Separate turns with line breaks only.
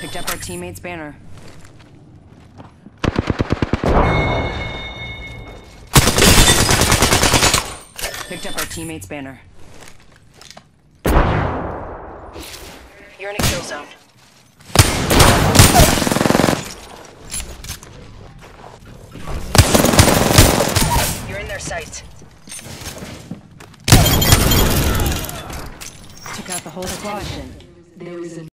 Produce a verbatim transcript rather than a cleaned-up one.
Picked up our teammate's banner. Picked up our teammate's banner. You're in a kill zone. You're in their sights. Took out the whole squad.
There is a